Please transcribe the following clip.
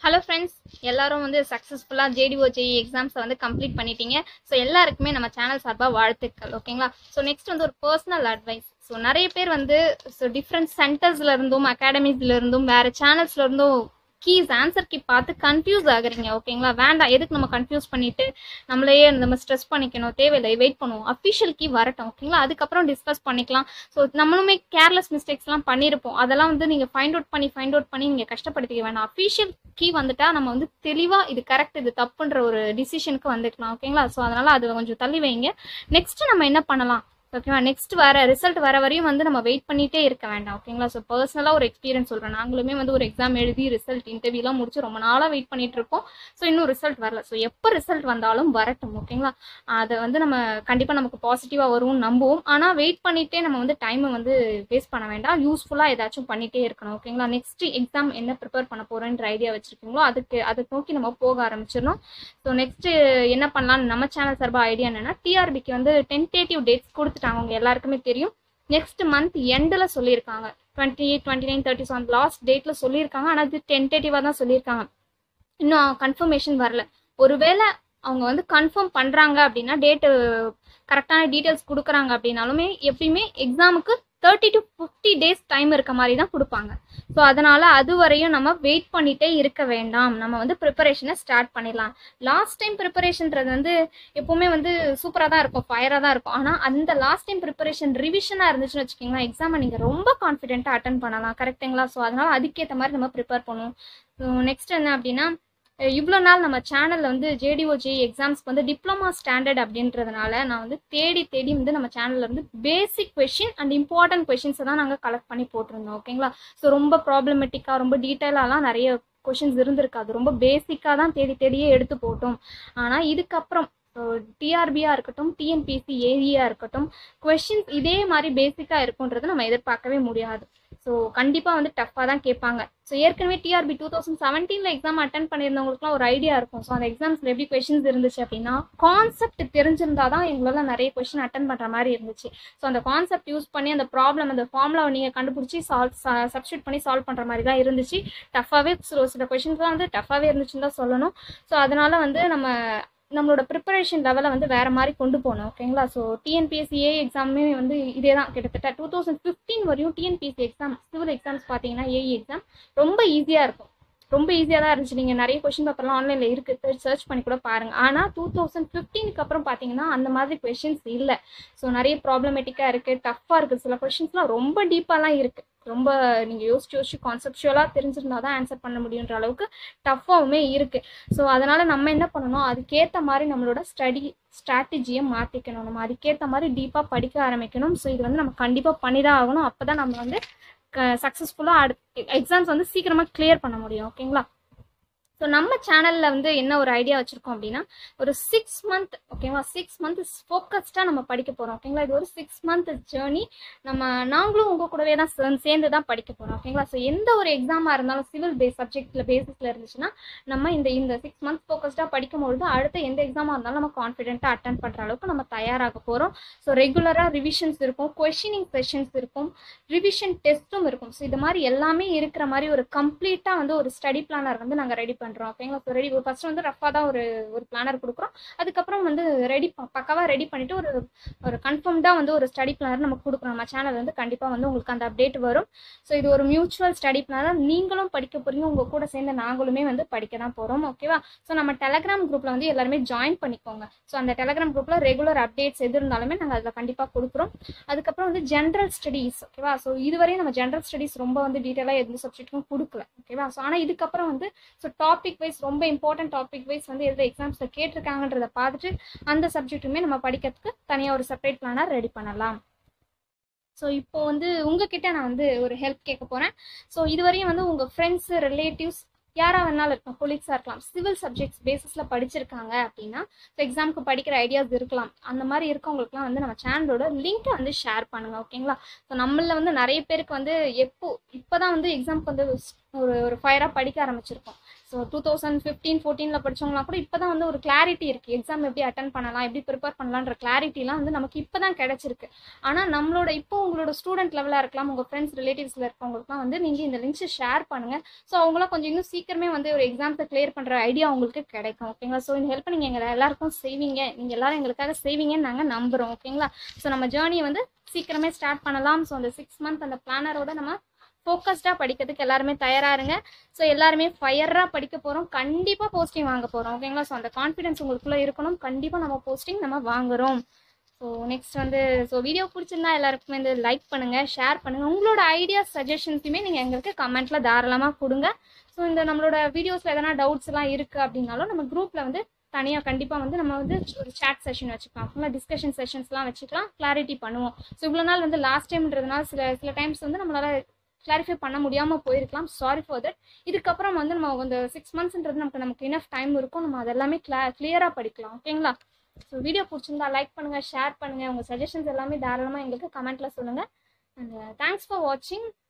Hello friends, எல்லாரும் வந்து சக்ஸஸ்ஃபுல்லாக ஜேடிஓ ஜேஇ எக்ஸாம்ஸை வந்து கம்ப்ளீட் பண்ணிட்டீங்க. ஸோ எல்லாருக்குமே நம்ம சேனல் சார்பாக வாழ்த்துக்கள். ஓகேங்களா? ஸோ நெக்ஸ்ட் வந்து ஒரு பர்சனல் அட்வைஸ். ஸோ நிறைய பேர் வந்து டிஃப்ரெண்ட் சென்டர்ஸ்ல இருந்தும் அகாடமிஸ்ல இருந்தும் வேறு சேனல்ஸ்ல இருந்தும் ஆன்சர் கீ பார்த்து கன்ஃபியூஸ் ஆகுறீங்க. ஓகேங்களா? வேண்டாம், எதுக்கு நம்ம கன்ஃபியூஸ் பண்ணிட்டு நம்மளையே நம்ம ஸ்ட்ரெஸ் பண்ணிக்கணும், தேவையில்லை, வெயிட் பண்ணுவோம். அஃபிஷியல் கீ வரட்டும். ஓகேங்களா? அதுக்கப்புறம் டிஸ்கஸ் பண்ணிக்கலாம். ஸோ நம்மளுமே கேர்லெஸ் மிஸ்டேக்ஸ்லாம் பண்ணியிருப்போம். அதெல்லாம் வந்து நீங்கள் ஃபைண்ட் அவுட் பண்ணி நீங்கள் கஷ்டப்படுத்திக்க வேண்டாம். அஃபிஷியல் கீ வந்துட்டா நம்ம வந்து தெளிவாக இது கரெக்ட் இது தப்புன்ற ஒரு டிசிஷனுக்கு வந்துக்கலாம். ஓகேங்களா? ஸோ அதனால் அது கொஞ்சம் தள்ளி வைங்க. நெக்ஸ்ட் நம்ம என்ன பண்ணலாம்? ஓகேவா? நெக்ஸ்ட் ரிசல்ட் வர வரையும் வந்து நம்ம வெயிட் பண்ணிட்டே இருக்க வேண்டாம். ஓகேங்களா? ஸோ பர்சனலாக ஒரு எக்ஸ்பீரியன்ஸ் சொல்கிறேன். நாங்களுமே வந்து ஒரு எக்ஸாம் எழுதி ரிசல்ட் இன்டர்வியூலாம் முடிச்சு ரொம்ப நாளாக வெயிட் பண்ணிட்டு இருக்கோம். ஸோ இன்னும் ரிசல்ட் வரல. ஸோ எப்போ ரிசல்ட் வந்தாலும் வரட்டும். ஓகேங்களா? அதை வந்து நம்ம கண்டிப்பாக நமக்கு பாசிட்டிவாக வரும்னு நம்புவோம். ஆனால் வெயிட் பண்ணிட்டே நம்ம வந்து டைமை வந்து வேஸ்ட் பண்ண வேண்டாம். யூஸ்ஃபுல்லாக ஏதாச்சும் பண்ணிட்டே இருக்கணும். ஓகேங்களா? நெக்ஸ்ட் எக்ஸாம் என்ன ப்ரிப்பேர் பண்ண போகிறோன்ற ஐடியா வச்சுருக்கீங்களோ அதை நோக்கி நம்ம போக ஆரம்பிச்சிடணும். ஸோ நெக்ஸ்ட் என்ன பண்ணலாம்னு நம்ம சேனல் சார்பாக ஐடியா என்னன்னா, டிஆர்பிக்கு வந்து டென்டேட்டிவ் டேட்ஸ் கொடுத்துட்டாங்க. அவங்க எல்லாருக்குமே தெரியும். நெக்ஸ்ட் மந்த் எண்டில் சொல்லியிருக்காங்க. 28, 29, 30 அந்த லாஸ்ட் டேட்டில் சொல்லியிருக்காங்க. ஆனால் அது டென்டேட்டிவாக தான் சொல்லியிருக்காங்க. இன்னும் கன்ஃபர்மேஷன் வரல. ஒருவேளை அவங்க வந்து கன்ஃபார்ம் பண்ணுறாங்க அப்படின்னா, டேட்டு கரெக்டான டீட்டெயில்ஸ் கொடுக்குறாங்க அப்படின்னாலுமே எப்பயுமே எக்ஸாமுக்கு 30 to 50 days டைம் இருக்க மாதிரி தான் கொடுப்பாங்க. ஸோ அதனால் அது வரையும் நம்ம வெயிட் பண்ணிகிட்டே இருக்க வேண்டாம். நம்ம வந்து ப்ரிப்பரேஷனை ஸ்டார்ட் பண்ணிடலாம். லாஸ்ட் டைம் ப்ரிப்பரேஷன்றது வந்து எப்போவுமே வந்து சூப்பராக தான் இருக்கும், ஃபயராக தான் இருக்கும். ஆனால் அந்த லாஸ்ட் டைம் ப்ரிப்பரேஷன் ரிவிஷனாக இருந்துச்சுன்னு வச்சுக்கிங்களா, எக்ஸாமை நீங்கள் ரொம்ப கான்ஃபிடென்ட்டாக அட்டன் பண்ணலாம். கரெக்டுங்களா? ஸோ அதனால் அதுக்கேற்ற மாதிரி நம்ம ப்ரிப்பேர் பண்ணுவோம். ஸோ நெக்ஸ்ட் என்ன அப்படின்னா, இவ்வளோ நாள் நம்ம சேனலில் வந்து ஜேடிஓ ஜேஇ எக்ஸாம்ஸ்க்கு வந்து டிப்ளமா ஸ்டாண்டர்ட் அப்படின்றதுனால நான் வந்து தேடி வந்து நம்ம சேனலில் வந்து பேசிக் கொஷின் அண்ட் இம்பார்ட்டன்ட் கொஷின்ஸை தான் நாங்கள் கலெக்ட் பண்ணி போட்டிருந்தோம். ஓகேங்களா? ஸோ ரொம்ப ப்ராப்ளமெட்டிக்காக ரொம்ப டீட்டெயிலாலாம் நிறைய கொஷின்ஸ் இருந்திருக்காது. ரொம்ப பேசிக்காக தான் தேடியே எடுத்து போட்டோம். ஆனால் இதுக்கப்புறம் டிஆர்பியாக இருக்கட்டும், டிஎன்பிஎஸ்சி ஏரியாக இருக்கட்டும், கொஷின்ஸ் இதே மாதிரி பேசிக்காக இருக்குன்றது நம்ம எதிர்பார்க்கவே முடியாது. ஸோ கண்டிப்பாக வந்து டஃப்பாக தான் கேட்பாங்க. ஸோ ஏற்கனவே டிஆர்பி 2017 எக்ஸாம் அட்டன் பண்ணியிருந்தவங்களுக்குலாம் ஒரு ஐடியா இருக்கும். ஸோ அந்த எக்ஸாம்ஸில் எப்படி கொஷின்ஸ் இருந்துச்சு அப்படின்னா, கான்செப்ட் தெரிஞ்சிருந்தா தான் எங்களால் நிறைய கொஷின் அட்டன் பண்ணுற மாதிரி இருந்துச்சு. ஸோ அந்த கான்செப்ட் யூஸ் பண்ணி அந்த ப்ராப்ளம் அந்த ஃபார்முலாவை நீங்கள் கண்டுபிடிச்சி சப்ஸ்டியூட் பண்ணி சால்வ் பண்ணுற மாதிரி தான் இருந்துச்சு. டஃப்பாகவே சில கொஷின்ஸ்லாம் வந்து டஃப்பாகவே இருந்துச்சுன்னு தான் சொல்லணும். ஸோ அதனால் வந்து நம்மளோட ப்ரிப்பரேஷன் லெவலை வந்து வேறு மாதிரி கொண்டு போகணும். ஓகேங்களா? ஸோ டிஎன்பிஎஸ்சி எக்ஸாமே வந்து இதே தான். கிட்டத்தட்ட 2015 வரையும் டிஎன்பிஎஸ்சி எக்ஸாம் சிவில் எக்ஸாம்ஸ் பார்த்தீங்கன்னா ஏஇ எக்ஸாம் ரொம்ப ஈஸியாக இருக்கும். ரொம்ப ஈஸியாக தான் இருந்துச்சு. நீங்கள் நிறைய கொஷின் பேப்பர்லாம் ஆன்லைனில் இருக்குது, சர்ச் பண்ணி கூட பாருங்கள். ஆனால் 2015க்கு அப்புறம் பார்த்தீங்கன்னா அந்த மாதிரி கொஷின்ஸ் இல்லை. ஸோ நிறைய ப்ராப்ளமேட்டிக்காக இருக்குது, டஃப்பாக இருக்குது. சில கொஷின்ஸ்லாம் ரொம்ப டீப்பாலாம் இருக்குது. ரொம்ப நீங்கள் யோசிச்சு கான்செப்சுவலாக தெரிஞ்சிருந்தா தான் ஆன்சர் பண்ண முடியுன்ற அளவுக்கு டஃப்பாகவுமே இருக்குது. ஸோ அதனால் நம்ம என்ன பண்ணணும், அதுக்கேற்ற மாதிரி நம்மளோட ஸ்ட்ராட்டஜியை மாற்றிக்கணும். நம்ம அதுக்கேற்ற மாதிரி டீப்பாக படிக்க ஆரம்பிக்கணும். ஸோ இது வந்து நம்ம கண்டிப்பாக பண்ணி தான் ஆகணும். அப்போ தான் நம்ம வந்து சக்ஸஸ்ஃபுல்லாக எக்ஸாம்ஸ் வந்து சீக்கிரமாக கிளியர் பண்ண முடியும். ஓகேங்களா? ஸோ நம்ம சேனலில் வந்து என்ன ஒரு ஐடியா வச்சுருக்கோம் அப்படின்னா, ஒரு 6 month ஓகேவா, 6 month ஃபோக்கஸ்டாக நம்ம படிக்க போகிறோம். ஓகேங்களா? இது ஒரு 6 month ஜேர்னி. நாங்களும் உங்கள் கூடவே தான் சேர்ந்து தான் படிக்க போகிறோம். ஓகேங்களா? ஸோ எந்த ஒரு எக்ஸாமாக இருந்தாலும் சிவில் பேசிஸில் இருந்துச்சுன்னா நம்ம இந்த 6 month ஃபோக்கஸ்டாக படிக்கும்பொழுது அடுத்த எந்த எக்ஸாமாக இருந்தாலும் நம்ம கான்ஃபிடென்ட்டாக அட்டன் பண்ணுற அளவுக்கு நம்ம தயாராக போகிறோம். ஸோ ரெகுலராக ரிவிஷன்ஸ் இருக்கும், கொஷினிங் செஷன்ஸ் இருக்கும், ரிவிஷன் டெஸ்ட்டும் இருக்கும். ஸோ இது மாதிரி எல்லாமே இருக்கிற மாதிரி ஒரு கம்ப்ளீட்டாக வந்து ஒரு ஸ்டடி பிளானர் வந்து நாங்கள் ரெடி பண்ணுறோம். ஓகேங்களா? ஸோ ஃபர்ஸ்ட் வந்து ரஃபாக தான் ஒரு பிளானர் கொடுக்குறோம். அதுக்கப்புறம் வந்து பக்காவாக ரெடி பண்ணிட்டு ஒரு கன்ஃபார்ம்டாக வந்து ஒரு ஸ்டடி பிளானர் நமக்கு கொடுக்குறோம். நம்ம சேனல் வந்து கண்டிப்பாக வந்து உங்களுக்கு அந்த அப்டேட் வரும். ஸோ இது ஒரு மியூச்சுவல் ஸ்டடி பிளானர். நீங்களும் படிக்க போறீங்க, உங்கள் கூட சேர்ந்து நாங்களுமே வந்து படிக்க தான் போகிறோம். ஓகேவா? ஸோ நம்ம டெலகிராம் குரூப்பில் வந்து எல்லாருமே ஜாயின் பண்ணிக்கோங்க. ஸோ அந்த டெலகிராம் குரூப்பில் ரெகுலர் அப்டேட்ஸ் எது இருந்தாலுமே நாங்கள் அதில் கண்டிப்பாக கொடுக்குறோம். அதுக்கப்புறம் வந்து ஜென்ரல் ஸ்டடீஸ். ஓகேவா? ஸோ இதுவரையும் நம்ம ஜென்ரல் ஸ்டடீஸ் ரொம்ப வந்து டீட்டெயிலாக எந்த சப்ஜெக்ட்டுக்கும் கொடுக்கல. ஓகேவா? ஸோ ஆனால் இதுக்கப்புறம் வந்து டாபிக் வைஸ் ரொம்ப இம்பார்ட்டன்ட் டாபிக் வைஸ் வந்து எது எக்ஸாம்ஸில் கேட்டிருக்காங்கன்றதை பார்த்துட்டு அந்த சப்ஜெக்ட்டுமே நம்ம படிக்கிறதுக்கு தனியாக ஒரு செப்பரேட் பிளானர் ரெடி பண்ணலாம். ஸோ இப்போ வந்து உங்ககிட்ட நான் வந்து ஒரு ஹெல்ப் கேட்க போகிறேன். ஸோ இதுவரையும் வந்து உங்கள் ஃப்ரெண்ட்ஸு, ரிலேட்டிவ்ஸ் யாராக வேணாலும் இருக்கலாம், கொலீக்ஸாக இருக்கலாம், சிவில் சப்ஜெக்ட்ஸ் பேசிஸில் படிச்சிருக்காங்க அப்படின்னா ஸோ எக்ஸாமுக்கு படிக்கிற ஐடியாஸ் இருக்கலாம். அந்த மாதிரி இருக்கவங்களுக்குலாம் வந்து நம்ம சேனலோட லிங்க்கை வந்து ஷேர் பண்ணுங்கள். ஓகேங்களா? ஸோ நம்மளில் வந்து நிறைய பேருக்கு வந்து இப்போ தான் வந்து எக்ஸாமுக்கு வந்து ஒரு ஃபயராக படிக்க ஆரம்பிச்சிருக்கோம். ஸோ 2015-14 படிச்சவங்களாம் கூட இப்போ தான் வந்து ஒரு கிளாரிட்டி இருக்குது, எக்ஸாம் எப்படி அட்டன் பண்ணலாம், எப்படி ப்ரிப்பேர் பண்ணலான்ற கிளாரிட்டிலாம் வந்து நமக்கு இப்போ தான் கிடச்சிருக்கு. ஆனால் நம்மளோட இப்போ உங்களோட ஸ்டூடெண்ட் லெவலாக இருக்கலாம், உங்கள் ஃப்ரெண்ட்ஸ் ரிலேட்டிவ்ஸில் இருக்கவங்களுக்குலாம் வந்து நீங்கள் இந்த லிங்க்ஸை ஷேர் பண்ணுங்கள். ஸோ அவங்களாம் கொஞ்சம் இன்னும் சீக்கிரமே வந்து ஒரு எக்ஸாம்ஸை கிளியர் பண்ணுற ஐடியா உங்களுக்கு கிடைக்கும். ஓகேங்களா? ஸோ இந்த ஹெல்ப்பை நீங்கள் எங்களை எல்லாருக்கும் செய்வீங்க, நீங்கள் எல்லாரும் எங்களுக்காக செய்வீங்கன்னு நாங்கள் நம்புகிறோம். ஓகேங்களா? ஸோ நம்ம ஜேர்னியை வந்து சீக்கிரமே ஸ்டார்ட் பண்ணலாம். ஸோ அந்த 6 மந்த் அந்த பிளானரோட நம்ம ஃபோக்கஸ்டாக படிக்கிறதுக்கு எல்லாருமே தயாராக இருங்க. ஸோ எல்லாருமே ஃபயராக படிக்க போகிறோம், கண்டிப்பாக போஸ்டிங் வாங்க போகிறோம். ஓகேங்களா? ஸோ அந்த கான்ஃபிடன்ஸ் உங்களுக்குள்ளே இருக்கணும், கண்டிப்பாக நம்ம போஸ்டிங் நம்ம வாங்குகிறோம். ஸோ நெக்ஸ்ட் வந்து வீடியோ பிடிச்சிருந்தா எல்லாருக்குமே வந்து லைக் பண்ணுங்கள், ஷேர் பண்ணுங்கள். உங்களோட ஐடியாஸ் சஜஷன்ஸுமே நீங்கள் எங்களுக்கு கமெண்ட்டில் தாராளமாக கொடுங்க. ஸோ இந்த நம்மளோட வீடியோஸில் எதனா டவுட்ஸ்லாம் இருக்குது அப்படின்னாலும் நம்ம குரூப்பில் வந்து தனியாக கண்டிப்பாக வந்து நம்ம வந்து ஒரு சாட் செஷன் வச்சுக்கலாம், ஓகேங்களா? டிஸ்கஷன் செஷன்ஸ்லாம் வச்சுக்கலாம், கிளாரிட்டி பண்ணுவோம். ஸோ இவ்வளோ நாள் வந்து லாஸ்ட் டைம்ன்றதுனால சில டைம்ஸ் வந்து நம்மளால் கிளாரிஃபை பண்ண முடியாமல் போயிருக்கலாம், சாரி ஃபார் தட். இதுக்கப்புறம் வந்து நம்ம அந்த 6 மந்த்ஸ்ன்றது நமக்கு இனஃப் டைம் இருக்கும், நம்ம அதெல்லாமே கிளியராக படிக்கலாம். ஓகேங்களா? ஸோ வீடியோ பிடிச்சிருந்தா லைக் பண்ணுங்கள், ஷேர் பண்ணுங்கள், உங்கள் சஜஷன்ஸ் எல்லாமே தாராளமாக எங்களுக்கு கமெண்ட்டில் சொல்லுங்கள். அண்ட் தேங்க்ஸ் ஃபார் வாட்சிங்.